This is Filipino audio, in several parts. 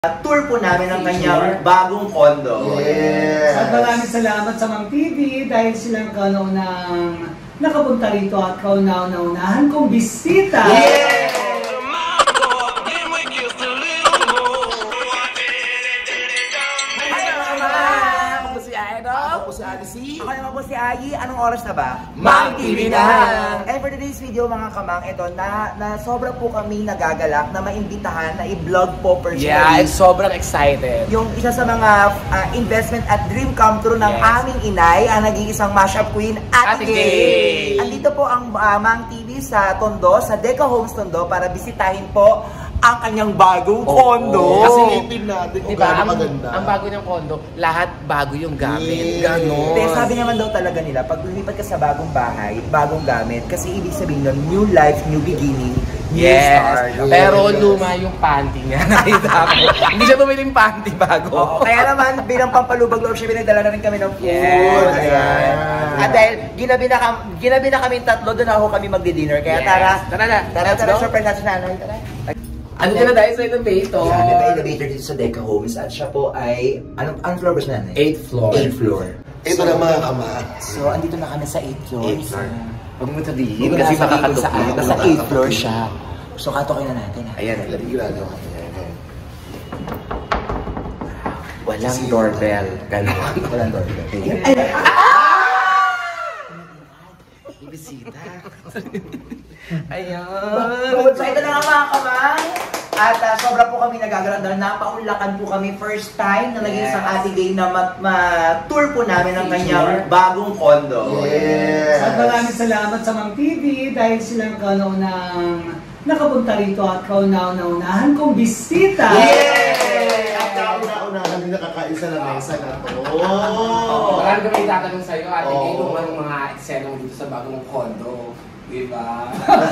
Tour po namin ang kanyang bagong condo. Yes. At maraming salamat sa Mang TV dahil silang kauna-unang nakapunta rito at kauna-unahan kong bisita. Yes! Ako naman po si Ayi. Anong oras na ba? Mang TV na! And for today's video mga kamang, ito na sobra po kami nagagalak na maimbitahan na i-vlog po personally. Yeah, sobrang excited. Yung isa sa mga investment at dream come true ng aming inay, ang naging isang mashup queen, Ate Gay. Andito po ang Mang TV sa Condo, sa Deca Homes Condo para bisitahin po ang kanyang bagong condo. Kasi ipin natin kung diba, gaano maganda. Ang bago niyang condo, lahat bago yung gamit. Ganon. Pero sabi naman daw talaga nila, pag lumipat ka sa bagong bahay, bagong gamit, kasi ibig sabihin nun, new life, new beginning, new start. Pero luma yung panty niya. Nakita ko. Hindi siya bumili yung panty bago. Kaya naman, bilang pampalubag loob siya, pinagdala na rin kami ng food. Yes. At dahil ginabi na kami tatlo, doon ako kami magdi-dinner. Kaya tara, surprise natin sa nanay. Tara. Ano ka na dahil sa elevator? Siya may elevator dito sa Deca Homes at siya po ay, anong floor ba siya nanay? 8th floor. 8th floor. Ito na mga kamat. So, andito na kami sa 8th floor. 8th floor. Huwag mo sabihin Hindi kasi kasi makakatok. Nasa 8th floor siya. siya. So, katokin na natin. Ayan. Ginagawa. Walang doorbell. Ganon. Walang doorbell. Ibisita. Ayan. So, ito na nga mga kamang. At sobra po kami nagagalak dahil napaunlakan po kami first time na naging isang Ate Gay na tour po namin ang kanyang bagong condo. Yes. At maraming salamat sa Mang TV dahil silang kauna-unang nakapunta rito at kauna-unahan kong bisita. Yay! At kauna-unahan din nakakain sa lamesa na to. Marami kami itatanong sa'yo, Ate Gay, kung anong mga eksena mo dito sa bagong condo. Diba?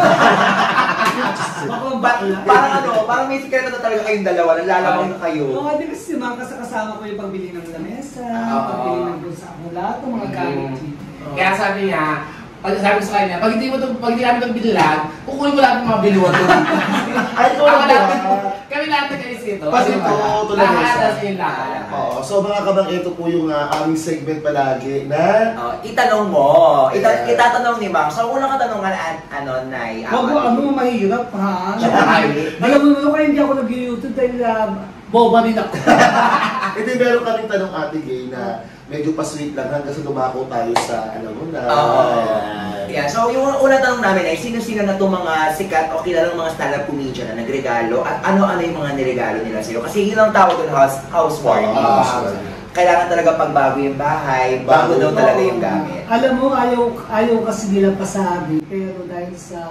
Parang may sikreto na talaga kayong dalawa, nalalaman na kayo. Oo, di ba si Mang kasama ko yung pagbili ng lamesa, pagbili ng bulsa ako, lahat ng mga gamit. Kaya sabi niya, sabi ko sa kanya, pag hindi namin itong binilag, kukunin ko lahat ng mga biluwag ko dito. Ay, ito Kami lahat nag-alis ito. Kasi ito, tulad lahat yung lahat. So mga kabang, ito po yung aming segment palagi na Itanong mo, itatanong ni Mang. So, unang katanungan, Nay? Wag mo mahirap, ha? Ay. Alam mo naman kaya hindi ako nag-YouTube dahil boba rin ako. Hindi, meron kaming tanong Ate Gay na medyo pa-sweet lang hanggang sa dumako tayo sa, alam mo na. Yeah, so yung unang tanong namin ay sino-sino na itong mga sikat o kilalang mga stand-up comedian na nagregalo at ano-ano yung mga niregalo nila sa'yo? Kasi yun ang tawag doon, housewarming. Kailangan talaga pagbago yung bahay, bago daw talaga yung gamit. Alam mo, ayaw kasi nila pasabi. Pero dahil sa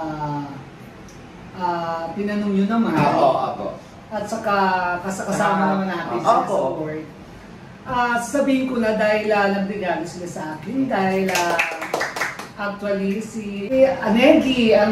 tinanong nyo naman, at saka kasama naman natin sila sa board, sasabihin ko na dahil nagregalo sila sa akin, dahil actually si Anegi ang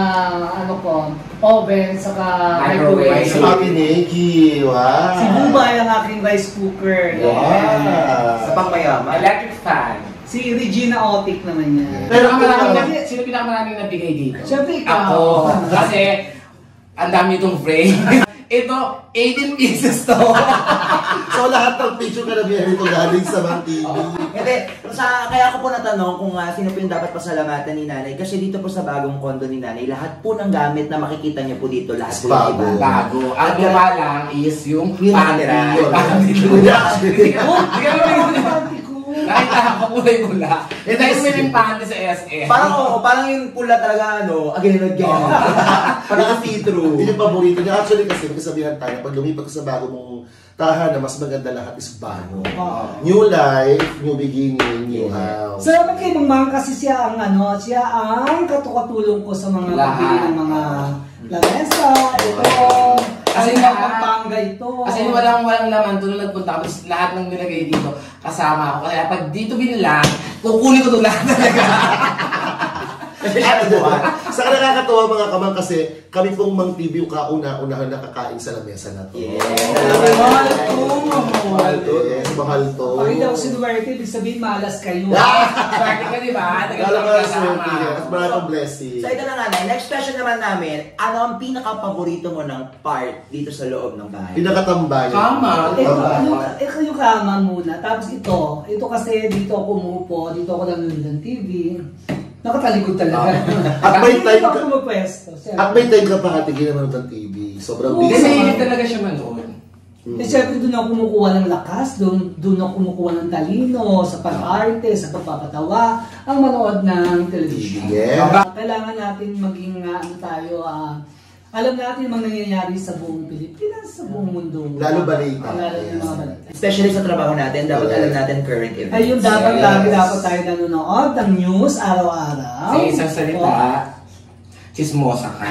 oven saka microwave. Si Mami Negi, wow! Si Bubay ang aking rice cooker. Wow! Sa pangmayaman. Electric fan. Si Regina Otic naman yan. Pero sino pinakamaraming nabigay dito? Siyempre ikaw. Ako. Kasi ang dami itong frame. Ito, 18 pieces to. So lahat ng picture ka na biyan ito galing sa Mang TV. Hindi, kaya ako po natanong kung sino po yung dapat pasalamatan ni Nanay. Kasi dito po sa bagong condo ni Nanay, lahat po ng gamit na makikita niyo po dito, lahat po yung iba. Bago. Ang gawa lang is yung panty. Nakita ako kulay pula. Eh dahil may yung panty sa SM. Parang yung pula talaga, again and again. Parang see-through. Hindi yung paborito niya. Actually kasi magkasabihan tayo, pag lumipat ka sa bago mong tahanan, mas maganda lahat is bago. New life, new beginning, new house. Salamat kay Mang kasi siya ang katukatulong ko sa mga pabili ng mga lamesa, ito. Kasi Pampanga ito. Kasi walang laman doon nagpunta ako. Lahat ng nilagay dito kasama ako. Kaya pag dito binilang, kukunin ko doon lahat talaga. Saka nakakatawa mga kamang kasi kami pong Mang TV yung kauna-unahan nakakain sa lamesa na to. Mahal to. Mahal to. Pakita ako sinuwerte, ibig sabihin malas kayo. Swerte ka, di ba? Maraming blessing. So ito na nga, next question naman namin, ano ang pinaka-paborito mo ng part dito sa loob ng bahay? Pinakatambay. Kama. Ito yung kama muna. Tapos ito kasi dito ako umupo, dito ako nanonood ng TV. Nakatalikod talaga. At may time ka, pumapwesto. at may time ka pa katigin naman ng TV. Sobrang Oo. busy. Kasi hindi talaga siya manood. Siyempre doon ako kumukuha ng lakas, doon ako kumukuha ng talino, sa pag-arte, sa pagpapatawa, ang manood ng television. Yeah. Kailangan natin maging alam natin mga nangyayari sa buong Pilipinas, sa buong mundo. Lalo balita. Lalo yung mga balita. Especially sa trabaho natin, dapat alam natin current events. Ayun, dapat tayo nanonood ng news araw-araw. Sa isang salita, chismosa ka.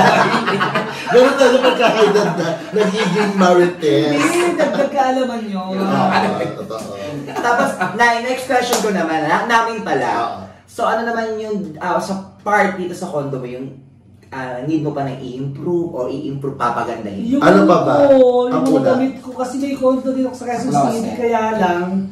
Meron tayo pagkakaedad na nagiging marites. Hindi, dagdag kaalaman nyo. Totoo. Tapos, next question ko naman, namin pala. So ano naman yung sa part dito sa condo mo, yung need mo pa na i-improve o i-improve papagandahin? Yung Ano pa ba? Yung Ang mga una. damit ko, kasi may condo din ako sa Quezon City, kaya lang,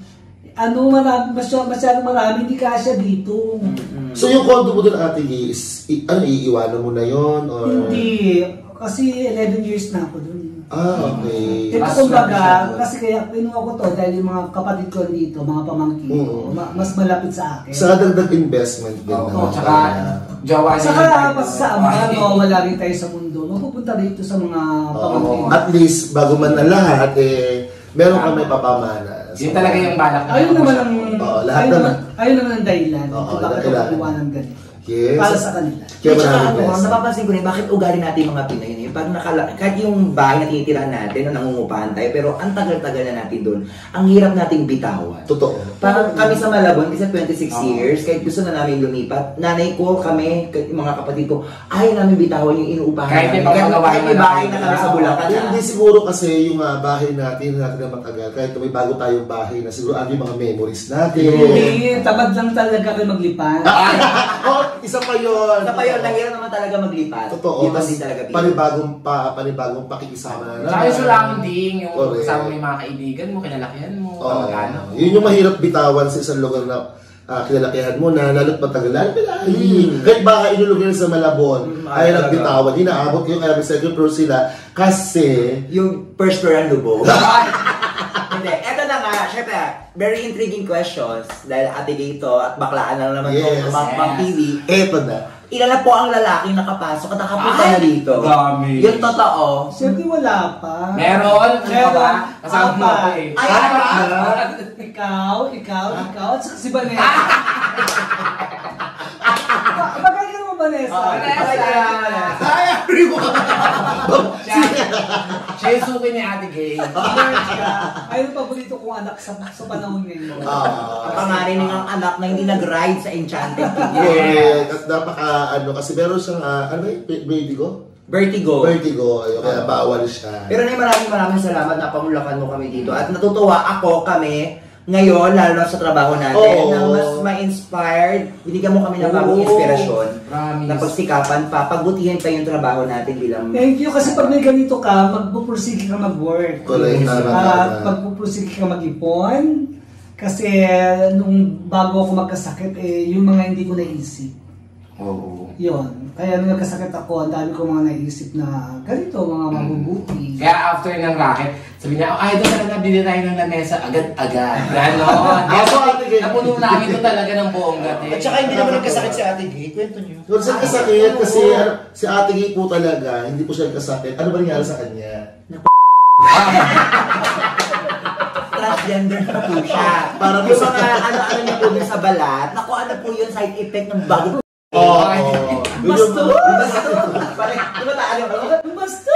masyadong marami, hindi kasya dito. So yung condo mo doon, Ate Liz, iiwanan mo na yon or? Hindi, kasi 11 years na ako doon. Okay. Ito kumbaga, kasi kaya pinuha ko to dahil yung mga kapatid ko dito, mga pamangkin ko, mas malapit sa akin. Sa dagdag investment din. Oo, tsaka jawa niya. Saka sa amon, wala rin tayo sa mundo. Mapupunta dito sa mga pamangkin. At least, bago man ang lahat, meron kami papamanas. Yun talaga yung balak na. Ayun naman ang lahat naman. Ayun naman ang dahilan Oo, kung bakit dahilan. ako kuha ng ganito. Yes. Para sa kanila. Kaya At saka maraming ano, blessing. napapansin ko rin, bakit ugali natin yung mga Pinoy yun? Pag kahit yung bahay na tinitirahan natin, na nangungupahan tayo, pero ang tagal-tagal na natin doon, ang hirap nating bitawan. Totoo. Parang kami sa Malabon, kasi 26 years, kahit gusto na namin lumipat, nanay ko, kami, yung mga kapatid ko, ayaw namin bitawan yung inuupahan Kahit namin. may panggawa Kahit may bahay na kami sa Bulacan. Hindi siguro kasi yung bahay natin na matagal. Kahit may bago tayong bahay na siguro ano yung mga memories natin. Hindi, tamad lang talaga kayo maglipan. Isa pa yun. Sa payon, nahirap naman talaga maglipat. Totoo. Di ba Mas din talaga panibagong pakikisama na. Tsaka yung surrounding, yung Correct. kasama mo yung mga kaibigan mo, kinalakihan mo, Oo. kamag-anak mo. Yun yung mahirap bitawan sa isang lugar na kinalakihan mo na lalo't matagal. Kahit baka inulugan sa Malabon, ay nagbitawan. Inaabot yun, kaya may second floor sila. Kasi, yung first floor ang lubog. Hindi, eto na nga, syempre, very intriguing questions dahil ate dito at baklaan lang naman Yes. itong Mang TV. eto na. Ilan na po ang lalaki nakapasok at nakapunta na dito? dami. Yung totoo. Siyempre wala pa. Meron, ano ka ba? Kasama mo ako eh. Ay, Ikaw, at saka si Vanessa. Bagay ka naman, Vanessa. Hi everyone! Siya yung suki ni Ate Gay. Ayun paborito kong anak sa panahon ngayon. Ang pangalan ng anak na hindi nag-ride sa Enchanted Kingdom. Yeah, at napaka kasi meron siyang, ano ba yun? Vertigo. Vertigo, ayun, kaya bawal siya. Pero na maraming salamat na pamulakan mo kami dito. At natutuwa kami ngayon, lalo na sa trabaho natin, na mas ma-inspired. Binigyan mo kami ng bagong inspirasyon. Promise. Na pagsikapan pa, pagbutihin pa yung trabaho natin bilang... Thank you, kasi pag may ganito ka, magpupursige ka mag-work. Correct, tama. Magpupursige ka mag-ipon. Kasi nung bago ako magkasakit, yung mga hindi ko naisip. Oo. Yun. Kaya nung nagkasakit ako, ang dami ko mga naisip na ganito, mga mabubuti. Kaya after ng racket, sabi niya, idol na nabili tayo ng lamesa agad-agad. Ganon. Napuno namin ito talaga ng buong gati. At saka hindi naman nagkasakit si Ate Gay. Kwento niyo. Doon siya kasakit kasi si Ate Gay po talaga, hindi po siya kasakit. Ano ba nangyari sa kanya? Transgender na po siya. Parang yung mga ano niya po dun sa balat, naku ano po yung side effect ng bago. Basto! Parang, diba tayo? Basto!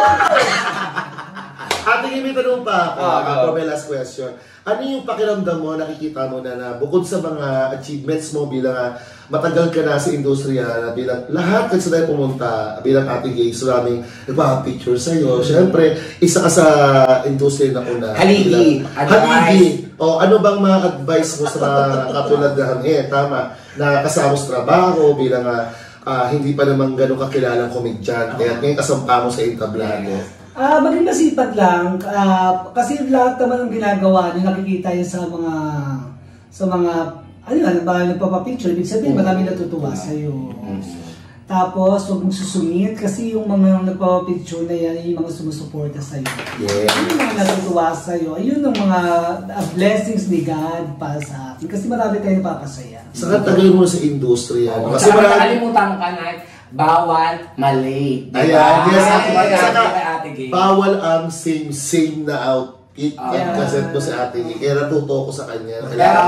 Ate Gay, may tanong pa ako. Go. May last question. Ano yung pakiramdam mo, nakikita mo na bukod sa mga achievements mo bilang matagal ka na sa industriya, na bilang lahat kasi tayo pumunta, bilang Ate Gay, so maraming nagpapicture sa'yo. Siyempre, isa ka sa industriya na una. Haligi. Haligi. O ano bang mga advice mo sa katulad na tama, na kasama sa trabaho bilang hindi pa naman ganun kakilalang komedyante at ngayon kasampa mo sa entablado. Maging masipag lang. Kasi lahat naman ng ginagawa niyo, nakikita yun sa mga, ano yan, nagpapapicture. Ibig sabihin, marami natutuwa sa'yo. Tapos, huwag mong susungit kasi yung mga nagpapapicture na yan, yung mga sumusuporta sa'yo. Yeah. Yung mga natutuwa sa'yo, ayun ang mga blessings ni God para sa atin. Kasi marami tayong napapasaya. Saka tagal mo sa industriya. Kasi nakalimutan ka na, bawal mali. Ayan, yes. Saka, bawal ang same na outfit. Kaset ko sa Ate Gay. Kaya natuto ko sa kanya.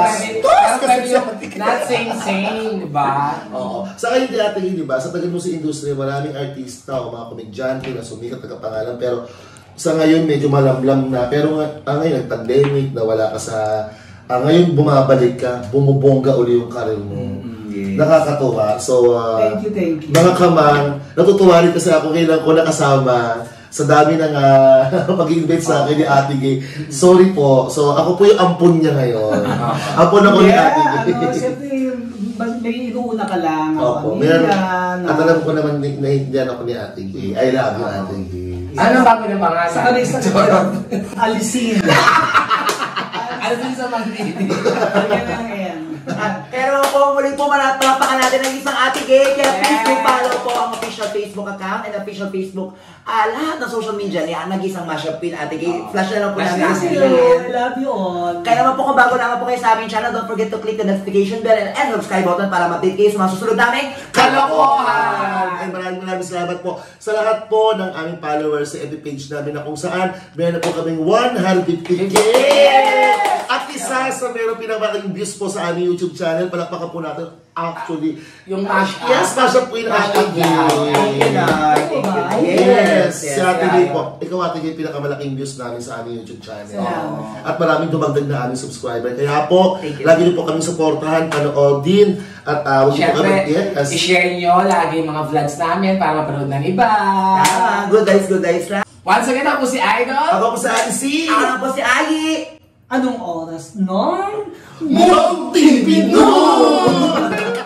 Not same, diba? Oo. Sa kayo di Ate Gay, diba? Sa tagal mo sa industriya, maraming artista o mga komedyante na sumikat nagkapangalan. Pero sa ngayon, medyo malamlam na. Pero ngayon, nag-pandemic, nawala ka sa... ngayon, bumabalik ka, bumubongga uli yung karir mo. Yes. Nakakatuwa. So, thank you. Mga kamang, natutuwa rin kasi ako kailan ko nakasama sa dami ng pag-invite sa akin ni Ate Gay. Sorry po. So, ako po yung ampun niya ngayon. Ampun ako ni Ate Gay. Siyempre, may inuuna ka lang. Opo. At alam ko naman, naintindihan ako ni Ate Gay. I love you, Ate Gay. Ano ba pinapangala? Sa kanil sa alisin. Alisin sa magdidi. Ayan. Pero po, muli po palakpakan natin ang isang Ate Gay. Kaya please do follow po ang official Facebook account and official Facebook, lahat ng social media niya, nag-isang mashup with Ate Gay. Flash na lang po namin. I love you all. Kaya naman po kung bago naman po kayo sa aming channel, don't forget to click the notification bell and subscribe button para ma-update kayo sa mga susunod namin kalokohan! Ay, maraming salamat po sa lahat po ng aming followers sa FB page namin na kung saan meron po kaming 150K! At isa sa meron pinamalaking views po sa aming YouTube channel, palakpakan po natin actually. Yung mashup. Yes, mashup with Ate Gay. Yes, si Ate Gay po. Ikaw Ate Gay, pinakamalaking views namin sa aming YouTube channel. At maraming dumagdag na aming subscriber. Kaya po, lagi niyo po kami supportahan, panoodin, at huwag niyo po kami, i-share nyo lagi mga vlogs namin para mapanood ng iba. Good days lang. Once again, ako si Idol. Ako po sa Ate C. Ako po si Agi. Anong oras, no? Multi Pinoy!